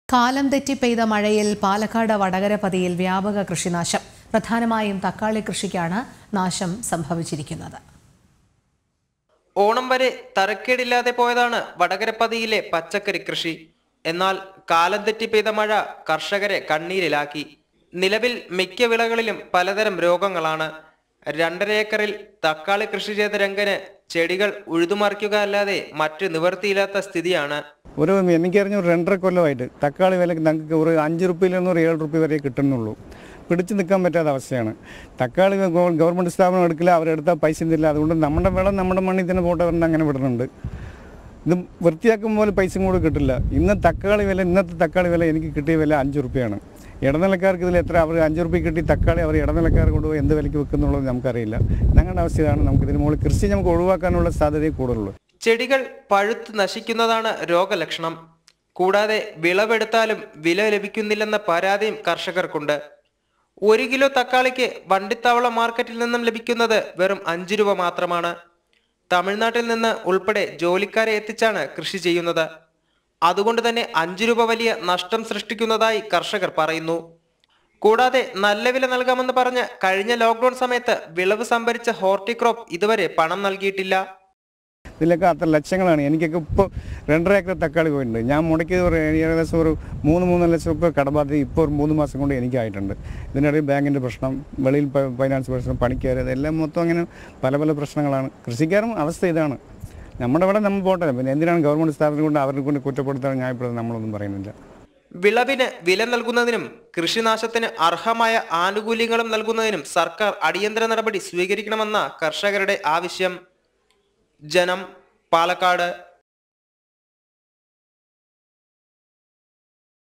കാലം തെറ്റി പെയ്ത മഴയിൽ പാലക്കാട് വടകരപതിയിൽ വ്യാപക കൃഷിനാശം. പ്രധാനമായും തക്കാളി കൃഷിക്കാണ് നാശം സംഭവിച്ചിരിക്കുന്നത്. ഓണം വരെ തരക്കേടില്ലാതെ പോയതാണ് വടകരപതിയിലെ പച്ചക്കറി കൃഷി. എന്നാൽ കാലം തെറ്റി പെയ്ത മഴ കർഷകരെ കണ്ണീരിലാക്കി. നിലവിൽ മിക്ക വിളകളിലും പലതരം രോഗങ്ങളാണ്. 2.5 ഏക്കറിൽ തക്കാളി കൃഷി ചെയ്ത രംഗന് ചെടികൾ ഉഴുതുമറിക്കുക അല്ലാതെ മറ്റ് നിവൃത്തിയില്ലാത്ത സ്ഥിതിയാണ്. എനിക്കറിഞ്ഞ 2.5 കൊല്ലമായിട്ട് തക്കാളി വില ഞങ്ങൾക്ക് ഒരു 5 രൂപയിൽ നിന്ന് 7 രൂപ വരെ കിട്ടുന്നുള്ളൂ. പിടിച്ചു നിൽക്കാൻ പറ്റാത്ത അവസ്ഥയാണ്. തക്കാളി ഗവൺമെൻറ് സ്ഥാപനം എടുക്കില്ല, അവരെടുത്താൽ പൈസ ഇല്ല. അതുകൊണ്ട് നമ്മുടെ വിളം നമ്മുടെ മണ്ണിൽ തന്നെ പോട്ടെ പറഞ്ഞ് അങ്ങനെ വിടുന്നുണ്ട്. ഇത് വൃത്തിയാക്കുമ്പോൾ പൈസ കൂടെ കിട്ടില്ല. ഇന്നത്തെ തക്കാളി വില എനിക്ക് കിട്ടിയ വില 5 രൂപയാണ്. ഇടനിലക്കാർക്ക് ഇതിൽ എത്ര അവർ 5 രൂപ കിട്ടി തക്കാളി അവർ ഇടനിലക്കാർ കൊണ്ടുപോയി എന്ത് വിലയ്ക്ക് വെക്കുന്നുള്ളത് നമുക്കറിയില്ല. ഞങ്ങളുടെ അവസ്ഥ ഇതാണ്. നമുക്ക് ഇതിന് മുകളിൽ കൃഷി നമുക്ക് ഒഴിവാക്കാനുള്ള സാധ്യതയെ കൂടുതലുള്ളൂ. ചെടികൾ പഴുത്ത് നശിക്കുന്നതാണ് രോഗലക്ഷണം. കൂടാതെ വിളവെടുത്താലും വില ലഭിക്കുന്നില്ലെന്ന പരാതിയും കർഷകർക്കുണ്ട്. 1 കിലോ തക്കാളിക്ക് വണ്ടിത്താവള മാർക്കറ്റിൽ നിന്നും ലഭിക്കുന്നത് വെറും 5 രൂപ മാത്രമാണ്. തമിഴ്നാട്ടിൽ നിന്ന് ഉൾപ്പെടെ ജോലിക്കാരെ എത്തിച്ചാണ് കൃഷി ചെയ്യുന്നത്. അതുകൊണ്ട് തന്നെ 5 രൂപ വലിയ നഷ്ടം സൃഷ്ടിക്കുന്നതായി കർഷകർ പറയുന്നു. കൂടാതെ നല്ല വില നൽകാമെന്ന് പറഞ്ഞ് കഴിഞ്ഞ ലോക്ക്ഡൌൺ സമയത്ത് വിളവ് സംഭരിച്ച ഹോർട്ടിക്രോപ്പ് ഇതുവരെ പണം നൽകിയിട്ടില്ല. ഇതിലൊക്കെ അത്ര ലക്ഷങ്ങളാണ്. എനിക്കൊക്കെ ഇപ്പോൾ 2.5 ഏക്കർ തക്കാളി പോയിട്ടുണ്ട്. ഞാൻ മുടക്കിയത് ഏകദേശം ഒരു 3 ലക്ഷം രൂപ കടബാധ്യത ഇപ്പോൾ ഒരു 3 മാസം കൊണ്ട് എനിക്കായിട്ടുണ്ട്. ഇതിനിടയിൽ ബാങ്കിൻ്റെ പ്രശ്നം, വെളിയിൽ ഫൈനാൻസ് പ്രശ്നം, പണിക്കാർ, ഇതെല്ലാം മൊത്തം അങ്ങനെ പല പ്രശ്നങ്ങളാണ്. കൃഷിക്കാരും അവസ്ഥ ഇതാണ്. നമ്മുടെ ഇവിടെ നമ്മൾ പോട്ടെ, പിന്നെ എന്തിനാണ് ഗവൺമെൻറ് സ്ഥാപനം കൊണ്ട് അവരെ കൊണ്ട് കുറ്റപ്പെടുത്താൻ ന്യായപ്പെടുന്നത് നമ്മളൊന്നും പറയുന്നില്ല. വിളവിന് വില നൽകുന്നതിനും കൃഷിനാശത്തിന് അർഹമായ ആനുകൂല്യങ്ങളും നൽകുന്നതിനും സർക്കാർ അടിയന്തര നടപടി സ്വീകരിക്കണമെന്ന കർഷകരുടെ ആവശ്യം. ജനം, പാലക്കാട്.